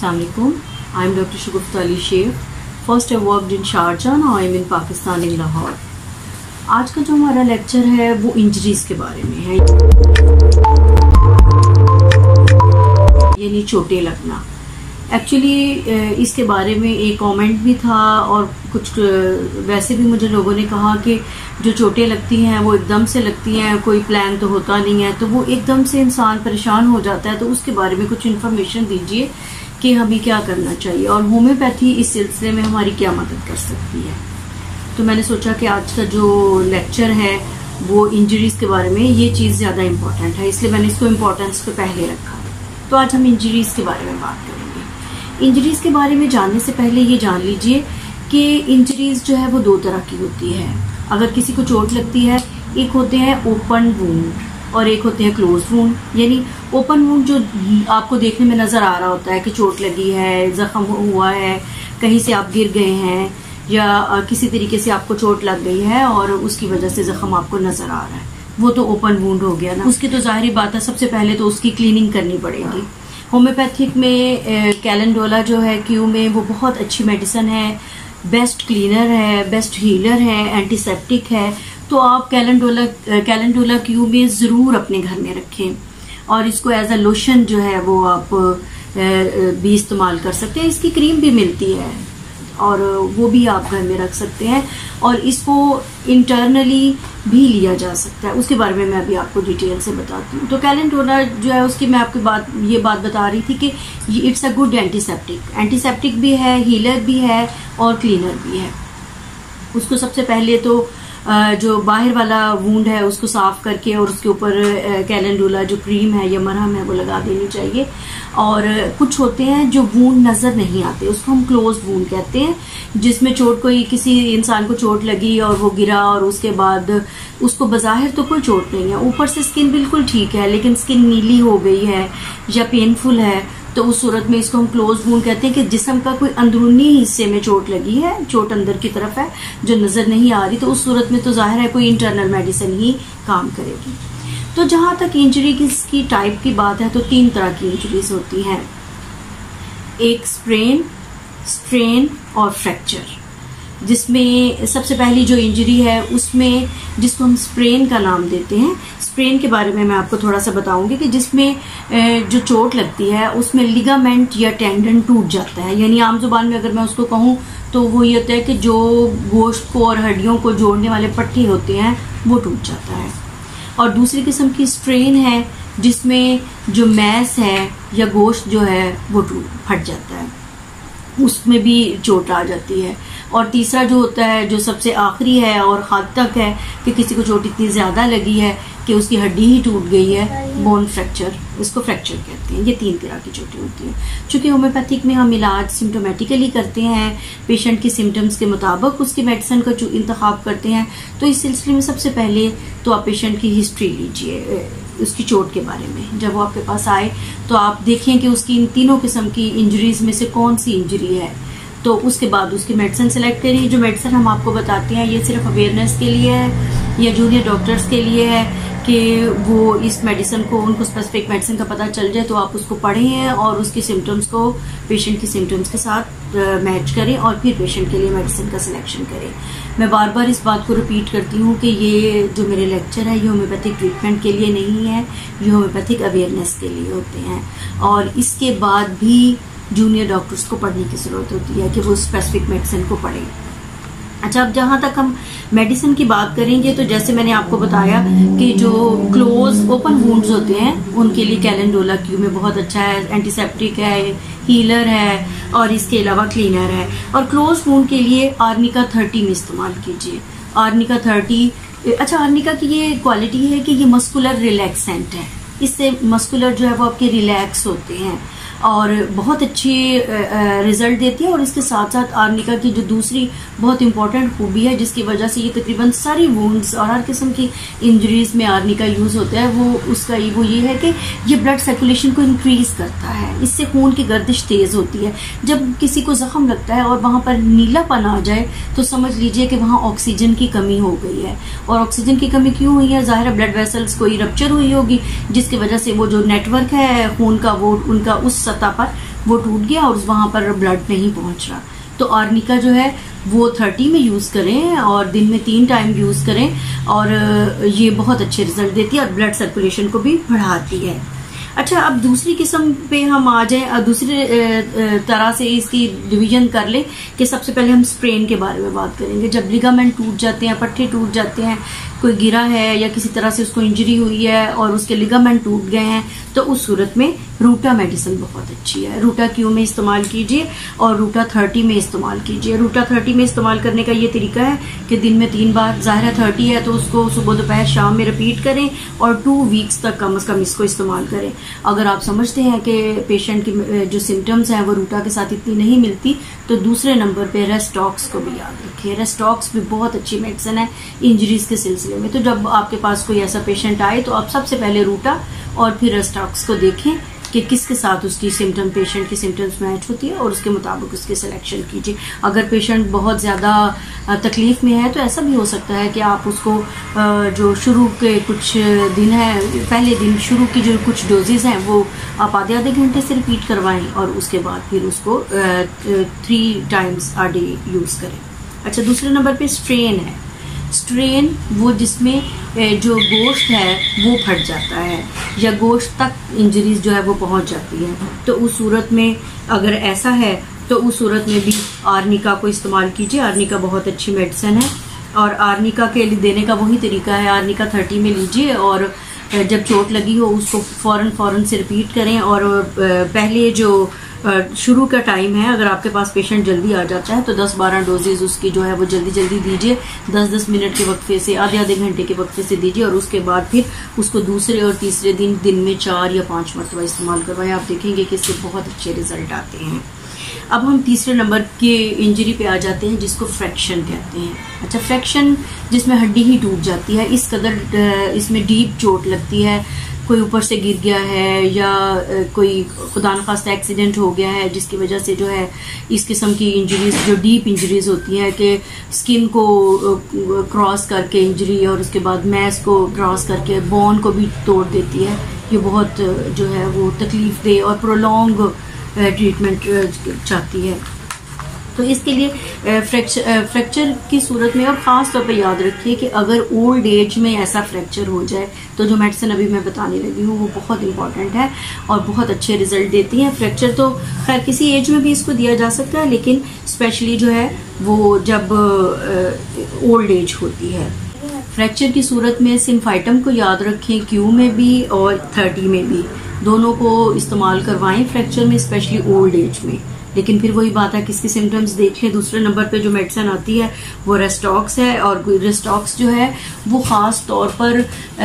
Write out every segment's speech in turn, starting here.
Assalamualaikum. I am Dr. Shagufta Ali Sheikh. First I worked in Sharjah, now I am in Pakistan in Lahore. आज का जो हमारा lecture है वो injuries के बारे में है, यानी चोटें लगना। एक्चुअली इसके बारे में एक कमेंट भी था और कुछ वैसे भी मुझे लोगों ने कहा कि जो चोटें लगती हैं वो एकदम से लगती हैं, कोई प्लान तो होता नहीं है, तो वो एकदम से इंसान परेशान हो जाता है। तो उसके बारे में कुछ इन्फॉर्मेशन दीजिए कि हमें क्या करना चाहिए और होम्योपैथी इस सिलसिले में हमारी क्या मदद कर सकती है। तो मैंने सोचा कि आज का जो लेक्चर है वो इंजरीज के बारे में, ये चीज़ ज़्यादा इम्पोर्टेंट है, इसलिए मैंने इसको इम्पोर्टेंस पे पहले रखा। तो आज हम इंजरीज के बारे में बात करेंगे। इंजरीज के बारे में जानने से पहले ये जान लीजिए कि इंजरीज जो है वो दो तरह की होती है। अगर किसी को चोट लगती है, एक होते हैं ओपन वुंड और एक होते हैं क्लोज वुंड। यानी ओपन वुंड जो आपको देखने में नजर आ रहा होता है कि चोट लगी है, जख्म हुआ है, कहीं से आप गिर गए हैं या किसी तरीके से आपको चोट लग गई है और उसकी वजह से जख्म आपको नजर आ रहा है, वो तो ओपन वुंड हो गया ना। उसकी तो जाहिर बात है, सबसे पहले तो उसकी क्लीनिंग करनी पड़ेगी। होम्योपैथिक में कैलेंडोला जो है क्यू में, वो बहुत अच्छी मेडिसिन है, बेस्ट क्लीनर है, बेस्ट हीलर है, एंटीसेप्टिक है। तो आप कैलेंडोला क्यू में ज़रूर अपने घर में रखें और इसको एज अ लोशन जो है वो आप भी इस्तेमाल कर सकते हैं। इसकी क्रीम भी मिलती है और वो भी आप घर में रख सकते हैं और इसको इंटरनली भी लिया जा सकता है। उसके बारे में मैं अभी आपको डिटेल से बताती हूँ। तो कैलेंडोला जो है उसकी मैं आपको ये बात बता रही थी कि इट्स अ गुड एंटीसेप्टिक भी है, हीलर भी है और क्लीनर भी है। उसको सबसे पहले तो जो बाहर वाला वूंड है उसको साफ करके और उसके ऊपर कैलेंडोला जो क्रीम है या मरहम है वो लगा देनी चाहिए। और कुछ होते हैं जो वूंड नजर नहीं आते, उसको हम क्लोज वूंड कहते हैं, जिसमें कोई किसी इंसान को चोट लगी और वो गिरा और उसके बाद उसको बज़ाहिर तो कोई चोट नहीं है, ऊपर से स्किन बिल्कुल ठीक है लेकिन स्किन नीली हो गई है या पेनफुल है, तो उस सूरत में इसको हम क्लोज वुंड कहते हैं कि जिस्म का कोई अंदरूनी हिस्से में चोट लगी है, चोट अंदर की तरफ है जो नजर नहीं आ रही। तो उस सूरत में तो जाहिर है कोई इंटरनल मेडिसिन ही काम करेगी। तो जहां तक इंजरी की टाइप की बात है तो 3 तरह की इंजरीज होती हैं, एक स्प्रेन, स्ट्रेन और फ्रैक्चर। जिसमें सबसे पहली जो इंजरी है उसमें जिसको हम स्प्रेन का नाम देते हैं, स्प्रेन के बारे में मैं आपको थोड़ा सा बताऊंगी कि जिसमें जो चोट लगती है उसमें लिगामेंट या टेंडन टूट जाता है। यानी आम जुबान में अगर मैं उसको कहूँ तो वो ये होता है कि जो गोश्त को और हड्डियों को जोड़ने वाले पट्टी होते हैं वो टूट जाता है। और दूसरी किस्म की स्ट्रेन है जिसमें जो मैस है या गोश्त जो है वो फट जाता है, उसमें भी चोट आ जाती है। और तीसरा जो होता है जो सबसे आखिरी है और हद तक है कि किसी को चोट इतनी ज्यादा लगी है कि उसकी हड्डी ही टूट गई है, बोन फ्रैक्चर, इसको फ्रैक्चर कहते हैं। ये 3 तरह की चोटें होती हैं। चूंकि होम्योपैथिक में हम इलाज सिम्टोमेटिकली करते हैं, पेशेंट की सिम्टम्स के मुताबिक उसकी मेडिसिन का इंतखाब करते हैं, तो इस सिलसिले में सबसे पहले तो आप पेशेंट की हिस्ट्री लीजिए उसकी चोट के बारे में। जब वो आपके पास आए तो आप देखें कि उसकी इन तीनों किस्म की इंजरीज में से कौन सी इंजरी है, तो उसके बाद उसकी मेडिसिन सेलेक्ट करिए। जो मेडिसिन हम आपको बताते हैं ये सिर्फ अवेयरनेस के लिए है या जूनियर डॉक्टर्स के लिए है कि वो इस मेडिसिन को, उनको स्पेसिफिक मेडिसिन का पता चल जाए तो आप उसको पढ़ें और उसकी सिम्टम्स को पेशेंट की सिम्टम्स के साथ मैच करें और फिर पेशेंट के लिए मेडिसिन का सिलेक्शन करें। मैं बार बार इस बात को रिपीट करती हूँ कि ये जो मेरे लेक्चर है ये होम्योपैथिक ट्रीटमेंट के लिए नहीं है, ये होम्योपैथिक अवेयरनेस के लिए होते हैं। और इसके बाद भी जूनियर डॉक्टर्स को पढ़ने की जरूरत होती है कि वो स्पेसिफिक मेडिसिन को पढ़ें। अच्छा, अब जहां तक हम मेडिसिन की बात करेंगे तो जैसे मैंने आपको बताया कि जो क्लोज ओपन वुंड्स होते हैं उनके लिए कैलेंडोला क्यू में बहुत अच्छा है, एंटीसेप्टिक है, हीलर है और इसके अलावा क्लीनर है। और क्लोज वुंड के लिए आर्निका 30 में इस्तेमाल कीजिए। आर्निका 30, अच्छा, आर्निका की ये क्वालिटी है कि ये मस्कुलर रिलैक्सेंट है, इससे मस्कुलर जो है वो आपके रिलैक्स होते हैं और बहुत अच्छी रिजल्ट देती है। और इसके साथ साथ आर्निका की जो दूसरी बहुत इंपॉर्टेंट खूबी है जिसकी वजह से ये तकरीबन सारी वुंड्स और हर किस्म की इंजरीज में आर्निका यूज होता है, वो ये है कि ये ब्लड सर्कुलेशन को इंक्रीज करता है, इससे खून की गर्दिश तेज होती है। जब किसी को जख्म लगता है और वहां पर नीलापन आ जाए तो समझ लीजिए कि वहां ऑक्सीजन की कमी हो गई है। और ऑक्सीजन की कमी क्यों हुई है? जाहिर है ब्लड वेसल्स कोई रप्चर हुई होगी जिसकी वजह से वो जो नेटवर्क है खून का वो उनका उस सतह पर वो टूट गया और वहां पर ब्लड नहीं पहुंच रहा। तो आर्निका जो है वो 30 में यूज करें और दिन में 3 टाइम यूज करें और ये बहुत अच्छे रिजल्ट देती है और ब्लड सर्कुलेशन को भी बढ़ाती है। अच्छा, अब दूसरी किस्म पे हम आ जाएं, दूसरी तरह से इसकी डिवीजन कर लें कि सबसे पहले हम स्ट्रेन के बारे में बात करेंगे। जब लिगामेंट टूट जाते हैं, पट्टे टूट जाते हैं, कोई गिरा है या किसी तरह से उसको इंजरी हुई है और उसके लिगामेंट टूट गए हैं, तो उस सूरत में रूटा मेडिसिन बहुत अच्छी है। रूटा क्यू में इस्तेमाल कीजिए और रूटा 30 में इस्तेमाल कीजिए। रूटा 30 में इस्तेमाल करने का ये तरीका है कि दिन में 3 बार, ज़ाहिर है 30 है तो उसको सुबह दोपहर शाम में रिपीट करें और 2 वीक्स तक कम से कम इसको इस्तेमाल करें। अगर आप समझते हैं कि पेशेंट की जो सिम्टम्स हैं वो रूटा के साथ इतनी नहीं मिलती, तो दूसरे नंबर पे रेस्टॉक्स को भी याद रखिए। रेस्टॉक्स भी बहुत अच्छी मेडिसिन है इंजरीज के सिलसिले में। तो जब आपके पास कोई ऐसा पेशेंट आए तो आप सबसे पहले रूटा और फिर रेस्टॉक्स को देखें कि किसके साथ उसकी सिम्टम, पेशेंट की सिम्टम्स मैच होती है और उसके मुताबिक उसकी सिलेक्शन कीजिए। अगर पेशेंट बहुत ज़्यादा तकलीफ में है तो ऐसा भी हो सकता है कि आप उसको जो शुरू के कुछ दिन है, पहले दिन शुरू की जो कुछ डोजेज हैं वो आप आधे घंटे से रिपीट करवाएं और उसके बाद फिर उसको 3 टाइम्स a day यूज़ करें। अच्छा, दूसरे नंबर पे स्ट्रेन है। स्ट्रेन वो जिसमें जो गोश्त है वो फट जाता है या गोश्त तक इंजरीज जो है वो पहुंच जाती है, तो उस सूरत में अगर ऐसा है तो उस सूरत में भी आर्निका को इस्तेमाल कीजिए। आर्निका बहुत अच्छी मेडिसिन है और आर्निका के लिए देने का वही तरीका है। आर्निका 30 में लीजिए और जब चोट लगी हो उसको फौरन से रिपीट करें और पहले जो शुरू का टाइम है, अगर आपके पास पेशेंट जल्दी आ जाता है तो 10-12 डोजेज उसकी जो है वो जल्दी दीजिए। 10-10 मिनट के वक्फे से, आधे घंटे के वक्फे से दीजिए और उसके बाद फिर उसको दूसरे और तीसरे दिन में 4 या 5 मरतबा इस्तेमाल करवाएं। आप देखेंगे कि इससे बहुत अच्छे रिजल्ट आते हैं। अब हम तीसरे नंबर के इंजरी पे आ जाते हैं जिसको फ्रैक्शन कहते हैं। अच्छा, फ्रैक्शन जिसमें हड्डी ही टूट जाती है, इस कदर इसमें डीप चोट लगती है, कोई ऊपर से गिर गया है या कोई खुदा न खास्ता एक्सीडेंट हो गया है जिसकी वजह से जो है इस किस्म की इंजरीज, जो डीप इंजरीज होती हैं कि स्किन को क्रॉस करके इंजरी और उसके बाद मैस को क्रॉस करके बोन को भी तोड़ देती है, ये बहुत जो है वो तकलीफ दे और प्रोलॉन्ग ट्रीटमेंट चाहती है। तो इसके लिए फ्रैक्चर की सूरत में और ख़ास तौर पे याद रखिए कि अगर ओल्ड एज में ऐसा फ्रैक्चर हो जाए तो जो मेडिसिन अभी मैं बताने लगी हूँ वो बहुत इंपॉर्टेंट है और बहुत अच्छे रिजल्ट देती है। फ्रैक्चर तो खैर किसी एज में भी इसको दिया जा सकता है, लेकिन स्पेशली जो है वो जब ओल्ड एज होती है। फ्रैक्चर की सूरत में सिम्फाइटम को याद रखें, क्यू में भी और 30 में भी, दोनों को इस्तेमाल करवाएं फ्रैक्चर में, स्पेशली ओल्ड एज में। लेकिन फिर वही बात है, किसकी सिम्टम्स देख लें। दूसरे नंबर पे जो मेडिसिन आती है वो रेस्टॉक्स है और रेस्टॉक्स जो है वो खास तौर पर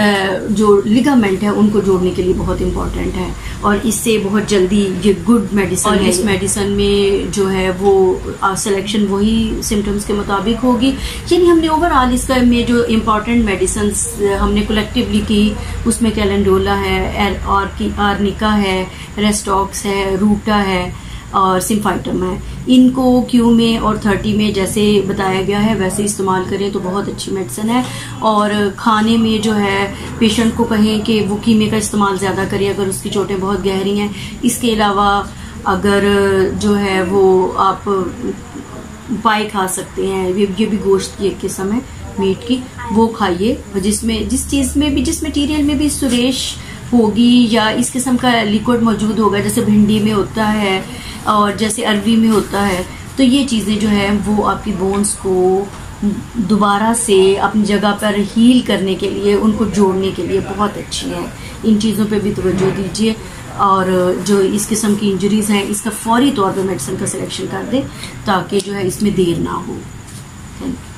जो लिगामेंट है उनको जोड़ने के लिए बहुत इंपॉर्टेंट है और इससे बहुत जल्दी ये गुड मेडिसिन है। इस मेडिसिन में जो है वो सिलेक्शन वही सिम्टम्स के मुताबिक होगी। यानी हमने ओवरऑल इसका में जो इम्पॉर्टेंट मेडिसिन हमने कलेक्टिवली की, उसमें कैलेंडोला है, आर्निका है, रेस्टॉक्स है, रूटा है और सिम्फाइटम है। इनको क्यू में और 30 में जैसे बताया गया है वैसे इस्तेमाल करें तो बहुत अच्छी मेडिसिन है। और खाने में जो है पेशेंट को कहें कि वो कीमे का इस्तेमाल ज़्यादा करें अगर उसकी चोटें बहुत गहरी हैं। इसके अलावा अगर जो है वो आप पाई खा सकते हैं, ये भी गोश्त की एक किस्म है मीट की, वो खाइए जिसमें जिस चीज़ में भी, जिस मटीरियल में भी सुरेश होगी या इस किस्म का लिक्विड मौजूद होगा, जैसे भिंडी में होता है और जैसे अरवी में होता है, तो ये चीज़ें जो है वो आपकी बोन्स को दोबारा से अपनी जगह पर हील करने के लिए, उनको जोड़ने के लिए बहुत अच्छी है। इन चीज़ों पे भी तवज्जो दीजिए और जो इस किस्म की इंजरीज हैं इसका फौरी तौर पर मेडिसिन का सिलेक्शन कर दें ताकि जो है इसमें देर ना हो। Thank you.